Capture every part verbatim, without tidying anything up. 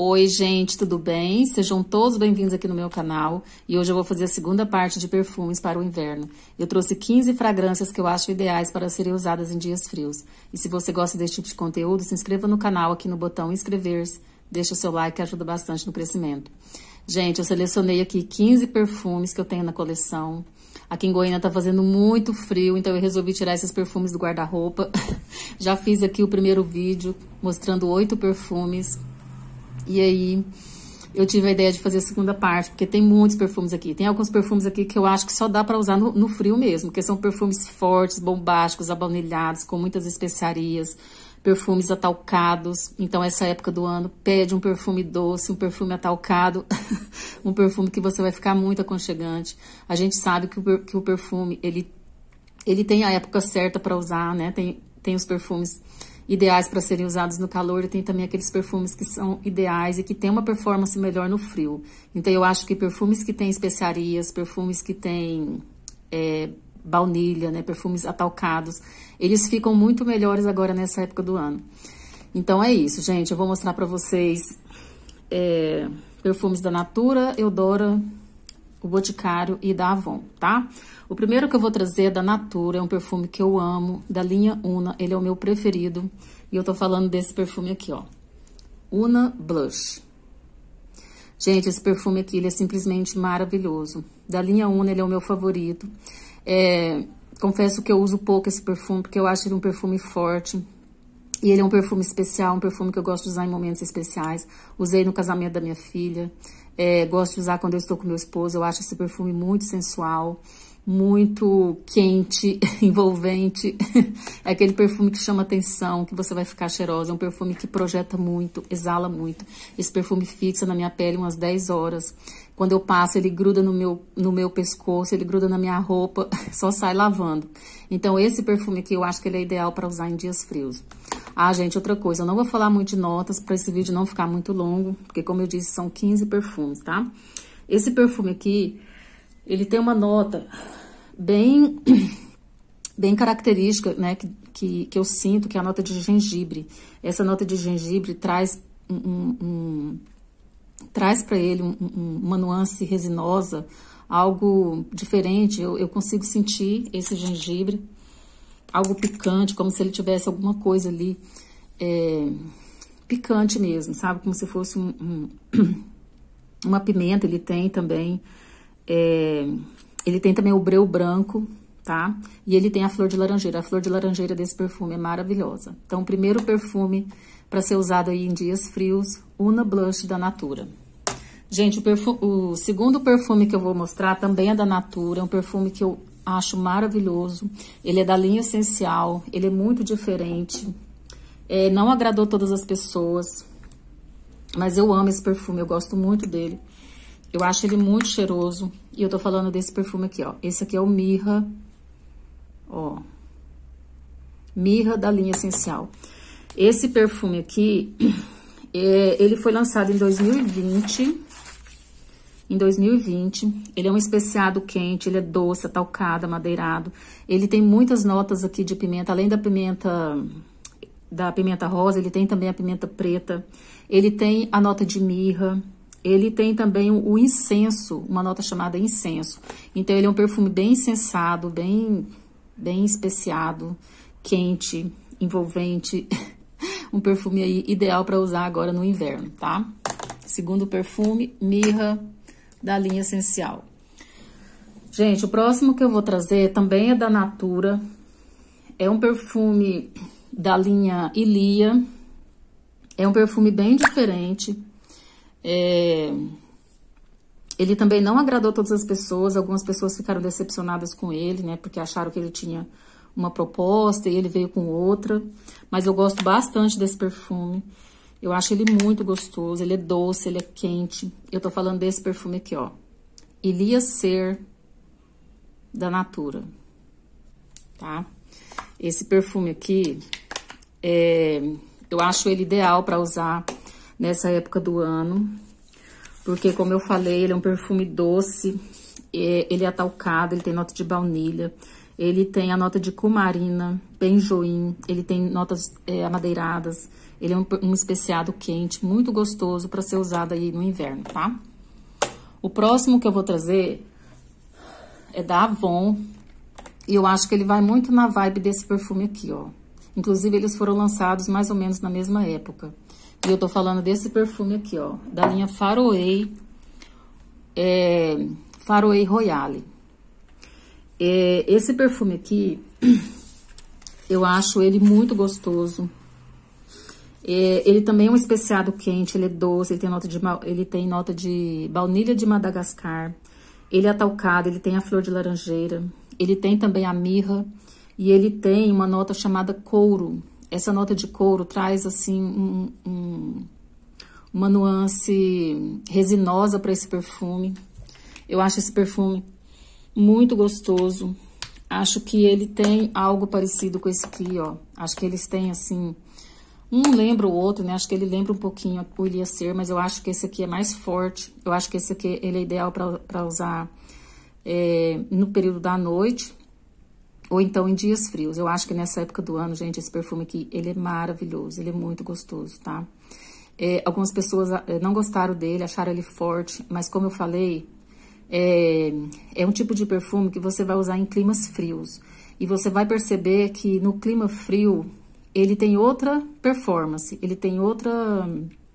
Oi, gente, tudo bem? Sejam todos bem-vindos aqui no meu canal. E hoje eu vou fazer a segunda parte de perfumes para o inverno. Eu trouxe quinze fragrâncias que eu acho ideais para serem usadas em dias frios. E se você gosta desse tipo de conteúdo, se inscreva no canal aqui no botão inscrever-se. Deixa o seu like que ajuda bastante no crescimento. Gente, eu selecionei aqui quinze perfumes que eu tenho na coleção. Aqui em Goiânia tá fazendo muito frio, então eu resolvi tirar esses perfumes do guarda-roupa. Já fiz aqui o primeiro vídeo mostrando oito perfumes. E aí, eu tive a ideia de fazer a segunda parte, porque tem muitos perfumes aqui. Tem alguns perfumes aqui que eu acho que só dá pra usar no, no frio mesmo, porque são perfumes fortes, bombásticos, abaunilhados, com muitas especiarias, perfumes atalcados. Então, essa época do ano, pede um perfume doce, um perfume atalcado, um perfume que você vai ficar muito aconchegante. A gente sabe que o, que o perfume, ele, ele tem a época certa pra usar, né? Tem, tem os perfumes ideais para serem usados no calor, e tem também aqueles perfumes que são ideais e que tem uma performance melhor no frio. Então, eu acho que perfumes que têm especiarias, perfumes que têm é, baunilha, né, perfumes atalcados, eles ficam muito melhores agora nessa época do ano. Então, é isso, gente. Eu vou mostrar para vocês é, perfumes da Natura, Eudora, o Boticário e da Avon, tá? O primeiro que eu vou trazer é da Natura, é um perfume que eu amo, da linha Una, ele é o meu preferido. E eu tô falando desse perfume aqui, ó. Una Blush. Gente, esse perfume aqui, ele é simplesmente maravilhoso. Da linha Una, ele é o meu favorito. É, confesso que eu uso pouco esse perfume, porque eu acho ele um perfume forte. E ele é um perfume especial, um perfume que eu gosto de usar em momentos especiais. Usei no casamento da minha filha. É, gosto de usar quando eu estou com meu esposo. Eu acho esse perfume muito sensual, muito quente, envolvente. É aquele perfume que chama atenção, que você vai ficar cheirosa. É um perfume que projeta muito, exala muito. Esse perfume fixa na minha pele umas dez horas. Quando eu passo, ele gruda no meu, no meu pescoço, ele gruda na minha roupa, só sai lavando. Então, esse perfume aqui, eu acho que ele é ideal para usar em dias frios. Ah, gente, outra coisa, eu não vou falar muito de notas para esse vídeo não ficar muito longo, porque, como eu disse, são quinze perfumes, tá? Esse perfume aqui, ele tem uma nota bem, bem característica, né, que, que, que eu sinto, que é a nota de gengibre. Essa nota de gengibre traz um, um, um traz para ele um, um, uma nuance resinosa, algo diferente. Eu, eu consigo sentir esse gengibre, algo picante, como se ele tivesse alguma coisa ali, é, picante mesmo, sabe? Como se fosse um, um, uma pimenta. Ele tem também, é, ele tem também o breu branco, tá? E ele tem a flor de laranjeira. A flor de laranjeira desse perfume é maravilhosa. Então, o primeiro perfume para ser usado aí em dias frios, Una Blush da Natura. Gente, o, perfume, o segundo perfume que eu vou mostrar também é da Natura, é um perfume que eu acho maravilhoso. Ele é da linha Essencial, ele é muito diferente, é, não agradou todas as pessoas, mas eu amo esse perfume, eu gosto muito dele. Eu acho ele muito cheiroso, e eu tô falando desse perfume aqui, ó. Esse aqui é o Mirra, ó, Mirra da linha Essencial. Esse perfume aqui, é, ele foi lançado em dois mil e vinte. Em dois mil e vinte, ele é um especiado quente, ele é doce, atalcado, amadeirado. Ele tem muitas notas aqui de pimenta, além da pimenta, da pimenta rosa, ele tem também a pimenta preta. Ele tem a nota de mirra, ele tem também o, o incenso, uma nota chamada incenso. Então, ele é um perfume bem incensado, bem, bem especiado, quente, envolvente. Um perfume aí ideal para usar agora no inverno, tá? Segundo perfume, Mirra da linha Essencial. Gente, o próximo que eu vou trazer também é da Natura. É um perfume da linha Ilia. É um perfume bem diferente. É... Ele também não agradou todas as pessoas. Algumas pessoas ficaram decepcionadas com ele, né? Porque acharam que ele tinha uma proposta e ele veio com outra. Mas eu gosto bastante desse perfume. Eu acho ele muito gostoso, ele é doce, ele é quente. Eu tô falando desse perfume aqui, ó. Ilia Ser, da Natura, tá? Esse perfume aqui, é, eu acho ele ideal pra usar nessa época do ano. Porque, como eu falei, ele é um perfume doce, é, ele é atalcado, ele tem nota de baunilha. Ele tem a nota de cumarina, benjoim, ele tem notas é, amadeiradas, Ele é um, um especiado quente, muito gostoso para ser usado aí no inverno, tá? O próximo que eu vou trazer é da Avon. E eu acho que ele vai muito na vibe desse perfume aqui, ó. Inclusive, eles foram lançados mais ou menos na mesma época. E eu tô falando desse perfume aqui, ó. Da linha Faroe, é, Faroe Royale. É, esse perfume aqui, eu acho ele muito gostoso. É, ele também é um especiado quente, ele é doce, ele tem nota de, ele tem nota de baunilha de Madagascar. Ele é atalcado, ele tem a flor de laranjeira. Ele tem também a mirra e ele tem uma nota chamada couro. Essa nota de couro traz, assim, um, um, uma nuance resinosa para esse perfume. Eu acho esse perfume muito gostoso. Acho que ele tem algo parecido com esse aqui, ó. Acho que eles têm, assim, um lembra o outro, né? Acho que ele lembra um pouquinho o Elixir, mas eu acho que esse aqui é mais forte. Eu acho que esse aqui ele é ideal para usar é, no período da noite ou então em dias frios. Eu acho que nessa época do ano, gente, esse perfume aqui, ele é maravilhoso, ele é muito gostoso, tá? É, algumas pessoas não gostaram dele, acharam ele forte, mas como eu falei, é, é um tipo de perfume que você vai usar em climas frios. E você vai perceber que no clima frio, ele tem outra performance, ele tem outra...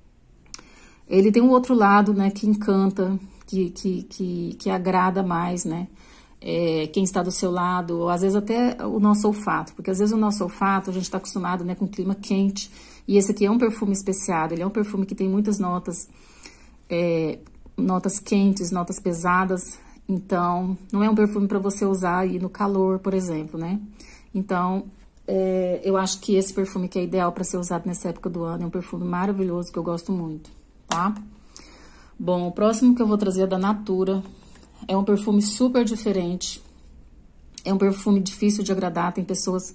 Ele tem um outro lado, né, que encanta, que, que, que, que agrada mais, né? É, quem está do seu lado, ou às vezes até o nosso olfato, porque às vezes o nosso olfato, a gente está acostumado, né, com clima quente, e esse aqui é um perfume especiado, ele é um perfume que tem muitas notas, é, notas quentes, notas pesadas, então não é um perfume para você usar aí no calor, por exemplo, né? Então, é, eu acho que esse perfume que é ideal para ser usado nessa época do ano, é um perfume maravilhoso que eu gosto muito, tá? Bom, o próximo que eu vou trazer é da Natura. É um perfume super diferente. É um perfume difícil de agradar. Tem pessoas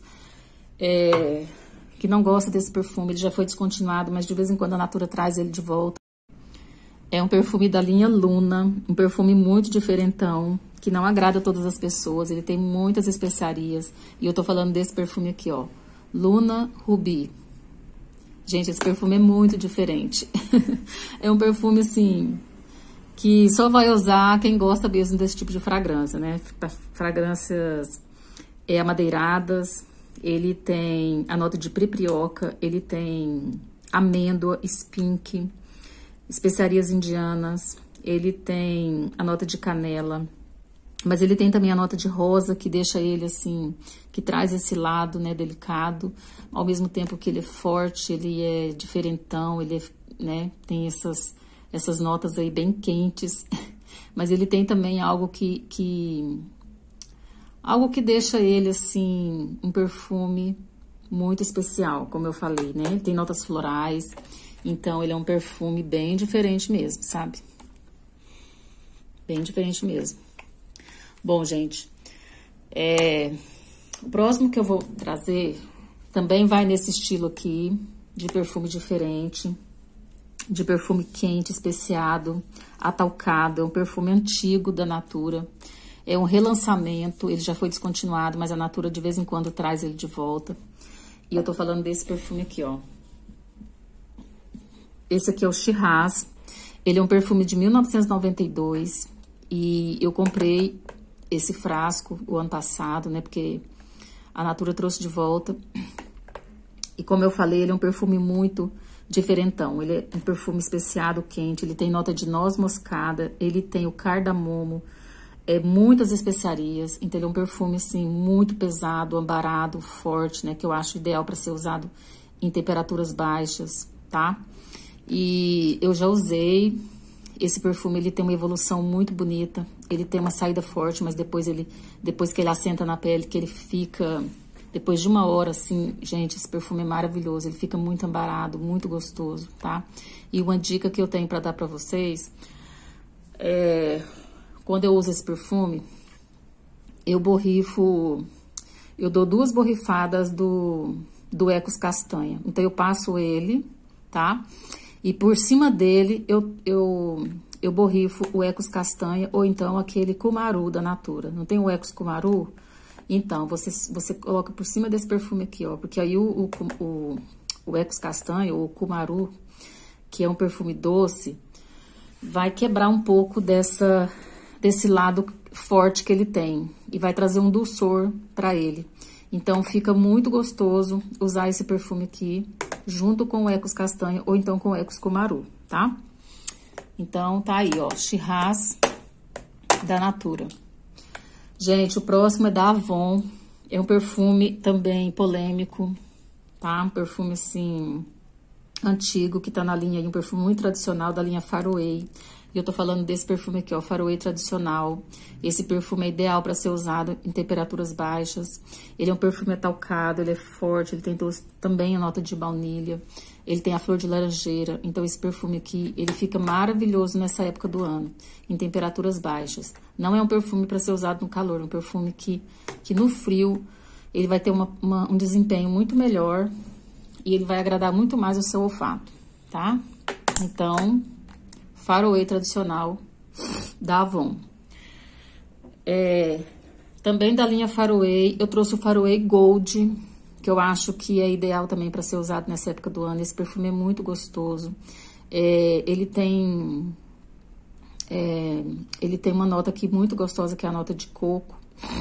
é, que não gostam desse perfume. Ele já foi descontinuado, mas de vez em quando a Natura traz ele de volta. É um perfume da linha Luna. Um perfume muito diferentão, que não agrada a todas as pessoas. Ele tem muitas especiarias. E eu tô falando desse perfume aqui, ó. Luna Ruby. Gente, esse perfume é muito diferente. É um perfume, assim... que só vai usar quem gosta mesmo desse tipo de fragrância, né? Fragrâncias é, amadeiradas, ele tem a nota de priprioca, ele tem amêndoa, skunk, especiarias indianas, ele tem a nota de canela, mas ele tem também a nota de rosa, que deixa ele assim, que traz esse lado, né, delicado, ao mesmo tempo que ele é forte, ele é diferentão, ele é, né, tem essas... essas notas aí bem quentes, mas ele tem também algo que, que algo que deixa ele, assim, um perfume muito especial, como eu falei, né? Ele tem notas florais, então ele é um perfume bem diferente mesmo, sabe? Bem diferente mesmo. Bom, gente, é, o próximo que eu vou trazer também vai nesse estilo aqui, de perfume diferente, de perfume quente, especiado, atalcado. É um perfume antigo da Natura. É um relançamento, ele já foi descontinuado, mas a Natura de vez em quando traz ele de volta. E eu tô falando desse perfume aqui, ó. Esse aqui é o Shiraz. Ele é um perfume de mil novecentos e noventa e dois. E eu comprei esse frasco o ano passado, né? Porque a Natura trouxe de volta. E como eu falei, ele é um perfume muito... diferentão, ele é um perfume especiado, quente, ele tem nota de noz moscada, ele tem o cardamomo, é, muitas especiarias, então ele é um perfume, assim, muito pesado, ambarado, forte, né, que eu acho ideal para ser usado em temperaturas baixas, tá? E eu já usei esse perfume, ele tem uma evolução muito bonita, ele tem uma saída forte, mas depois ele, depois que ele assenta na pele, que ele fica... Depois de uma hora, assim, gente, esse perfume é maravilhoso. Ele fica muito ambarado, muito gostoso, tá? E uma dica que eu tenho pra dar pra vocês é... Quando eu uso esse perfume, eu borrifo... Eu dou duas borrifadas do, do Ecos Castanha. Então, eu passo ele, tá? E por cima dele, eu, eu, eu borrifo o Ecos Castanha ou então aquele Kumaru da Natura. Não tem o Ecos Kumaru? Então, você, você coloca por cima desse perfume aqui, ó. Porque aí o, o, o, o Ecos Castanho, ou Cumaru, que é um perfume doce, vai quebrar um pouco dessa, desse lado forte que ele tem. E vai trazer um dulçor para ele. Então, fica muito gostoso usar esse perfume aqui, junto com o Ecos Castanho, ou então com o Ecos Cumaru, tá? Então, tá aí, ó, Shiraz da Natura. Gente, o próximo é da Avon. É um perfume também polêmico, tá? Um perfume, assim, antigo, que tá na linha aí, um perfume muito tradicional da linha Faroe. E eu tô falando desse perfume aqui, ó, Faroe tradicional. Esse perfume é ideal para ser usado em temperaturas baixas. Ele é um perfume atalcado, ele é forte, ele tem também a nota de baunilha. Ele tem a flor de laranjeira. Então, esse perfume aqui, ele fica maravilhoso nessa época do ano, em temperaturas baixas. Não é um perfume para ser usado no calor, é um perfume que, que no frio, ele vai ter uma, uma, um desempenho muito melhor e ele vai agradar muito mais o seu olfato, tá? Então, Faroe tradicional da Avon. É, também da linha Faroe, eu trouxe o Faroe Gold, que eu acho que é ideal também para ser usado nessa época do ano. Esse perfume é muito gostoso. É, ele tem é, ele tem uma nota aqui muito gostosa, que é a nota de coco.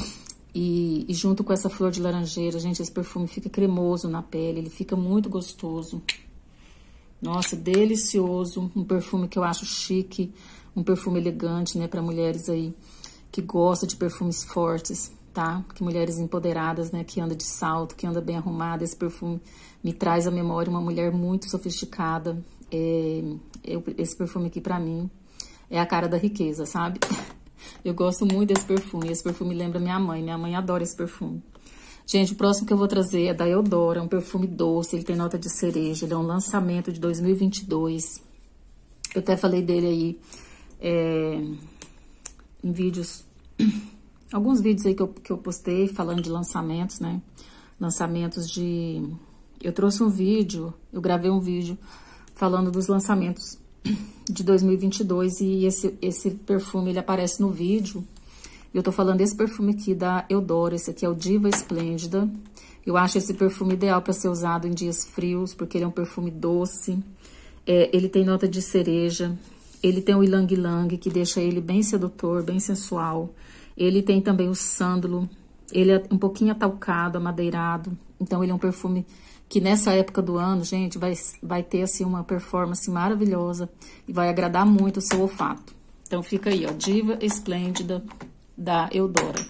E, e junto com essa flor de laranjeira, gente, esse perfume fica cremoso na pele, ele fica muito gostoso. Nossa, delicioso. Um perfume que eu acho chique, um perfume elegante, né, para mulheres aí que gostam de perfumes fortes, tá? Que mulheres empoderadas, né, que anda de salto, que anda bem arrumada. Esse perfume me traz à memória uma mulher muito sofisticada. É, eu, esse perfume aqui, pra mim, é a cara da riqueza, sabe? Eu gosto muito desse perfume. Esse perfume lembra minha mãe. Minha mãe adora esse perfume. Gente, o próximo que eu vou trazer é da Eudora, é um perfume doce, ele tem nota de cereja, ele é um lançamento de dois mil e vinte e dois. Eu até falei dele aí é, em vídeos, alguns vídeos aí que eu, que eu postei falando de lançamentos, né? Lançamentos de... Eu trouxe um vídeo, eu gravei um vídeo falando dos lançamentos de dois mil e vinte e dois e esse, esse perfume, ele aparece no vídeo. Eu tô falando desse perfume aqui da Eudora, esse aqui é o Diva Esplêndida. Eu acho esse perfume ideal para ser usado em dias frios, porque ele é um perfume doce. É, ele tem nota de cereja, ele tem o Ylang Ylang, que deixa ele bem sedutor, bem sensual. Ele tem também o sândalo, ele é um pouquinho atalcado, amadeirado. Então, ele é um perfume que nessa época do ano, gente, vai, vai ter, assim, uma performance maravilhosa e vai agradar muito o seu olfato. Então, fica aí, ó, Diva Esplêndida da Eudora.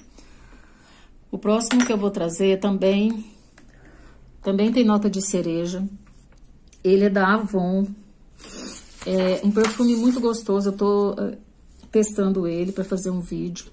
O próximo que eu vou trazer também, também tem nota de cereja. Ele é da Avon. É um perfume muito gostoso. Eu tô uh, testando ele para fazer um vídeo.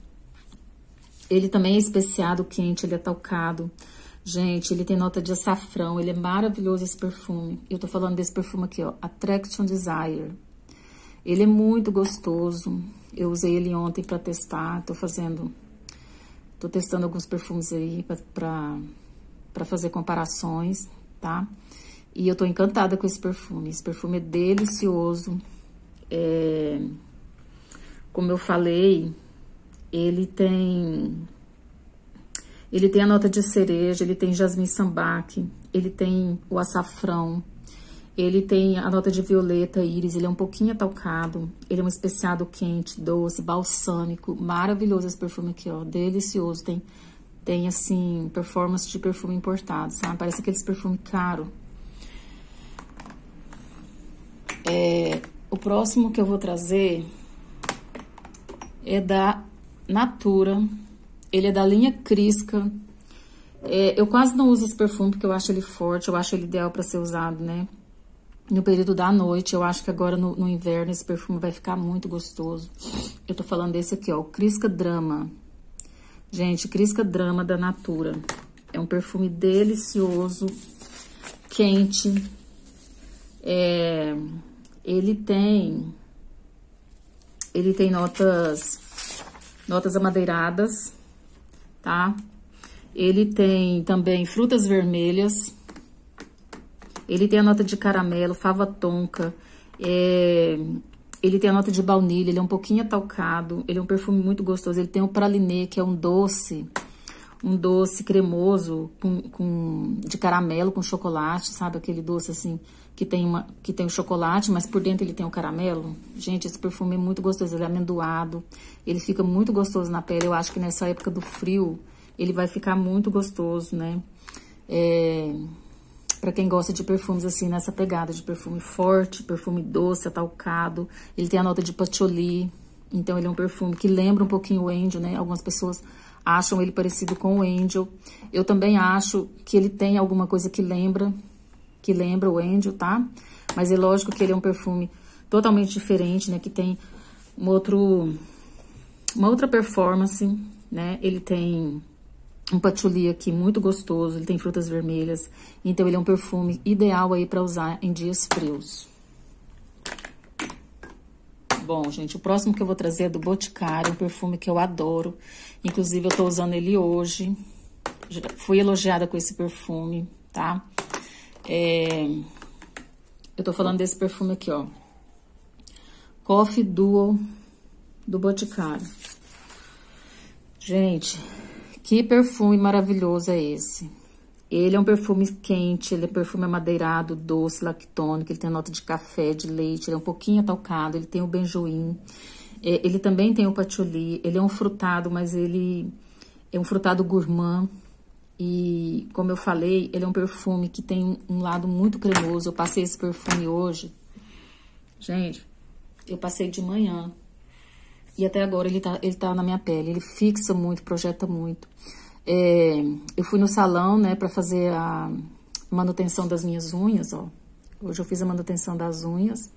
Ele também é especiado quente, ele é talcado. Gente, ele tem nota de açafrão. Ele é maravilhoso esse perfume. Eu tô falando desse perfume aqui, ó, Attraction Desire. Ele é muito gostoso. Eu usei ele ontem pra testar. Tô fazendo... Tô testando alguns perfumes aí pra, pra, pra fazer comparações, tá? E eu tô encantada com esse perfume. Esse perfume é delicioso. É, como eu falei, ele tem... Ele tem a nota de cereja, ele tem jasmim sambac, ele tem o açafrão. Ele tem a nota de violeta, íris, ele é um pouquinho atalcado. Ele é um especiado quente, doce, balsâmico. Maravilhoso esse perfume aqui, ó. Delicioso. Tem, tem assim, performance de perfume importado, sabe? Parece aqueles perfume caro. É, o próximo que eu vou trazer é da Natura. Ele é da linha Crisca. É, eu quase não uso esse perfume porque eu acho ele forte, eu acho ele ideal para ser usado, né? No período da noite. Eu acho que agora no, no inverno esse perfume vai ficar muito gostoso. Eu tô falando desse aqui, ó, o Crisca Drama. Gente, Crisca Drama da Natura. É um perfume delicioso, quente. É, ele tem... Ele tem notas... Notas amadeiradas, tá? Ele tem também frutas vermelhas. Ele tem a nota de caramelo, fava tonka, é, ele tem a nota de baunilha, ele é um pouquinho atalcado, ele é um perfume muito gostoso. Ele tem o pralinê, que é um doce, um doce cremoso com, com, de caramelo com chocolate, sabe? Aquele doce assim, que tem, uma, que tem o chocolate, mas por dentro ele tem o caramelo. Gente, esse perfume é muito gostoso, ele é amendoado, ele fica muito gostoso na pele. Eu acho que nessa época do frio, ele vai ficar muito gostoso, né? É, pra quem gosta de perfumes assim, nessa pegada de perfume forte, perfume doce, atalcado. Ele tem a nota de patchouli, então ele é um perfume que lembra um pouquinho o Angel, né? Algumas pessoas acham ele parecido com o Angel. Eu também acho que ele tem alguma coisa que lembra, que lembra o Angel, tá? Mas é lógico que ele é um perfume totalmente diferente, né? Que tem um outro, uma outra performance, né? Ele tem um patchouli aqui muito gostoso, ele tem frutas vermelhas. Então, ele é um perfume ideal aí pra usar em dias frios. Bom, gente, o próximo que eu vou trazer é do Boticário, um perfume que eu adoro. Inclusive, eu tô usando ele hoje. Já fui elogiada com esse perfume, tá? É... Eu tô falando desse perfume aqui, ó. Coffee Duo do Boticário. Gente, que perfume maravilhoso é esse? Ele é um perfume quente, ele é um perfume amadeirado, doce, lactônico, ele tem nota de café, de leite, ele é um pouquinho atalcado, ele tem o benjoim, é, ele também tem o patchouli, ele é um frutado, mas ele é um frutado gourmand. E, como eu falei, ele é um perfume que tem um lado muito cremoso. Eu passei esse perfume hoje. Gente, eu passei de manhã. E até agora ele tá, ele tá na minha pele. Ele fixa muito, projeta muito. É, eu fui no salão, né, pra fazer a manutenção das minhas unhas, ó. Hoje eu fiz a manutenção das unhas.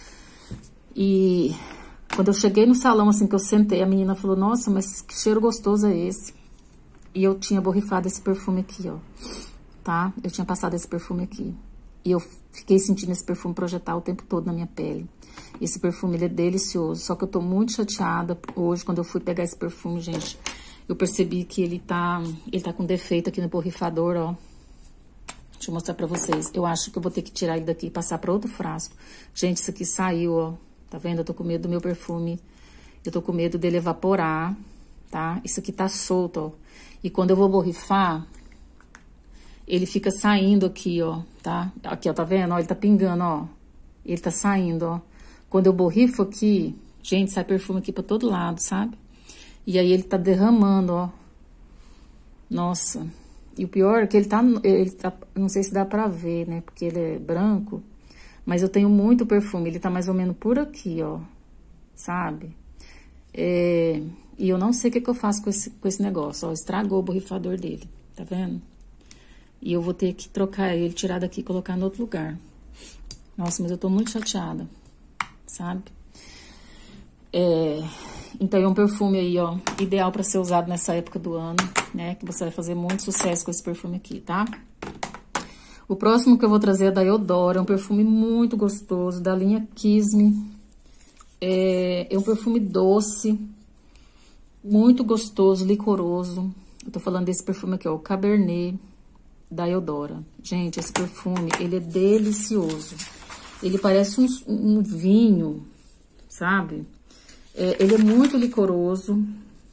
E quando eu cheguei no salão, assim, que eu sentei, a menina falou, nossa, mas que cheiro gostoso é esse? E eu tinha borrifado esse perfume aqui, ó, tá? Eu tinha passado esse perfume aqui. E eu fiquei sentindo esse perfume projetar o tempo todo na minha pele. Esse perfume, ele é delicioso. Só que eu tô muito chateada hoje, quando eu fui pegar esse perfume, gente. Eu percebi que ele tá, ele tá com defeito aqui no borrifador, ó. Deixa eu mostrar pra vocês. Eu acho que eu vou ter que tirar ele daqui e passar pra outro frasco. Gente, isso aqui saiu, ó. Tá vendo? Eu tô com medo do meu perfume. Eu tô com medo dele evaporar, tá? Isso aqui tá solto, ó. E quando eu vou borrifar, ele fica saindo aqui, ó, tá? Aqui, ó, tá vendo? Ó, ele tá pingando, ó. Ele tá saindo, ó. Quando eu borrifo aqui, gente, sai perfume aqui pra todo lado, sabe? E aí ele tá derramando, ó. Nossa. E o pior é que ele tá, ele tá... Não sei se dá pra ver, né? Porque ele é branco. Mas eu tenho muito perfume. Ele tá mais ou menos por aqui, ó. Sabe? É... E eu não sei o que, que eu faço com esse, com esse negócio, ó. Estragou o borrifador dele, tá vendo? E eu vou ter que trocar ele, tirar daqui e colocar no outro lugar. Nossa, mas eu tô muito chateada, sabe? É... Então, é um perfume aí, ó, ideal pra ser usado nessa época do ano, né? Que você vai fazer muito sucesso com esse perfume aqui, tá? O próximo que eu vou trazer é da Eudora, é um perfume muito gostoso, da linha Kiss Me. É, é um perfume doce, muito gostoso, licoroso. Eu tô falando desse perfume aqui, ó, o Cabernet da Eudora. Gente, esse perfume, ele é delicioso. Ele parece um, um vinho, sabe? É, ele é muito licoroso.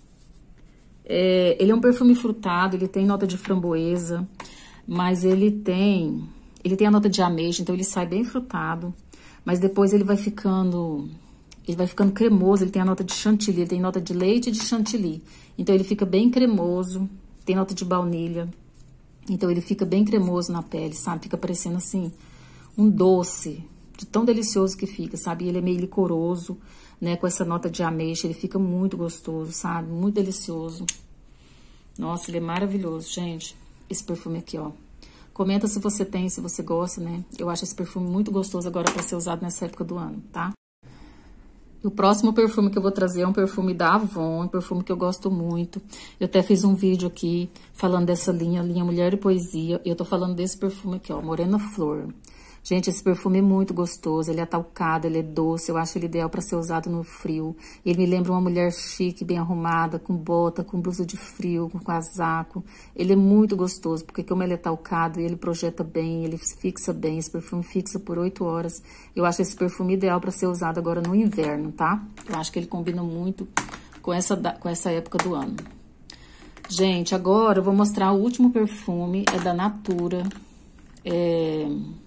É, ele é um perfume frutado, ele tem nota de framboesa, mas ele tem, ele tem a nota de ameixa, então ele sai bem frutado. Mas depois ele vai ficando, ele vai ficando cremoso, ele tem a nota de chantilly, ele tem nota de leite e de chantilly. Então ele fica bem cremoso, tem nota de baunilha. Então ele fica bem cremoso na pele, sabe? Fica parecendo assim, um doce, de tão delicioso que fica, sabe? E ele é meio licoroso, né? Com essa nota de ameixa, ele fica muito gostoso, sabe? Muito delicioso. Nossa, ele é maravilhoso, gente. Esse perfume aqui, ó. Comenta se você tem, se você gosta, né? Eu acho esse perfume muito gostoso agora pra ser usado nessa época do ano, tá? O próximo perfume que eu vou trazer é um perfume da Avon, um perfume que eu gosto muito. Eu até fiz um vídeo aqui falando dessa linha, linha Mulher e Poesia. E eu tô falando desse perfume aqui, ó, Morena Flor. Gente, esse perfume é muito gostoso, ele é atalcado, ele é doce, eu acho ele ideal para ser usado no frio. Ele me lembra uma mulher chique, bem arrumada, com bota, com blusa de frio, com casaco. Ele é muito gostoso, porque como ele é atalcado, ele projeta bem, ele fixa bem, esse perfume fixa por oito horas. Eu acho esse perfume ideal para ser usado agora no inverno, tá? Eu acho que ele combina muito com essa, com essa época do ano. Gente, agora eu vou mostrar o último perfume, é da Natura. É...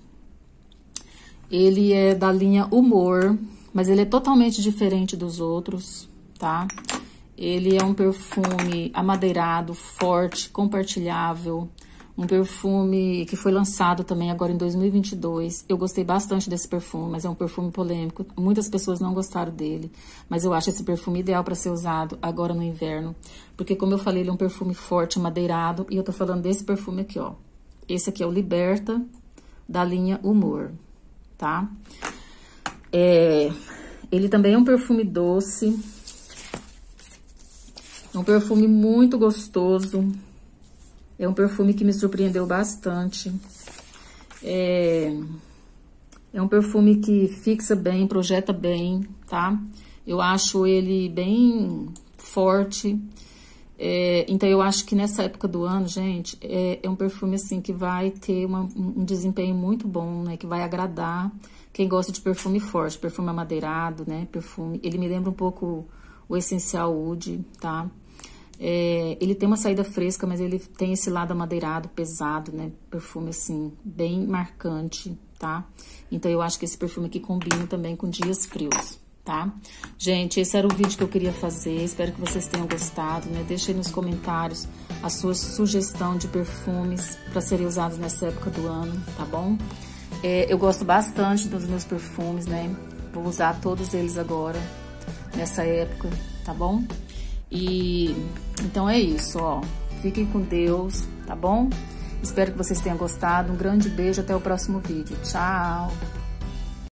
Ele é da linha Humor, mas ele é totalmente diferente dos outros, tá? Ele é um perfume amadeirado, forte, compartilhável. Um perfume que foi lançado também agora em dois mil e vinte e dois. Eu gostei bastante desse perfume, mas é um perfume polêmico. Muitas pessoas não gostaram dele, mas eu acho esse perfume ideal para ser usado agora no inverno. Porque, como eu falei, ele é um perfume forte, madeirado. E eu tô falando desse perfume aqui, ó. Esse aqui é o Liberta, da linha Humor, tá? É, ele também é um perfume doce. É um perfume muito gostoso. É um perfume que me surpreendeu bastante. É, é um perfume que fixa bem, projeta bem, tá? Eu acho ele bem forte. É, então, eu acho que nessa época do ano, gente, é, é um perfume, assim, que vai ter uma, um desempenho muito bom, né? Que vai agradar quem gosta de perfume forte, perfume amadeirado, né? Perfume... Ele me lembra um pouco o Essencial Oud, tá? É, ele tem uma saída fresca, mas ele tem esse lado amadeirado, pesado, né? Perfume, assim, bem marcante, tá? Então, eu acho que esse perfume aqui combina também com dias frios, tá? Gente, esse era o vídeo que eu queria fazer. Espero que vocês tenham gostado, né? Deixe aí nos comentários a sua sugestão de perfumes para serem usados nessa época do ano, tá bom? É, eu gosto bastante dos meus perfumes, né? Vou usar todos eles agora, nessa época, tá bom? E então é isso, ó. Fiquem com Deus, tá bom? Espero que vocês tenham gostado. Um grande beijo, até o próximo vídeo. Tchau!